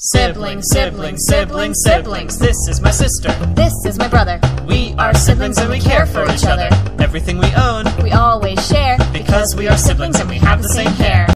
Siblings, siblings, siblings, siblings. This is my sister. This is my brother. We are siblings and we care for each other. Everything we own, We always share because we are siblings and we have the same hair.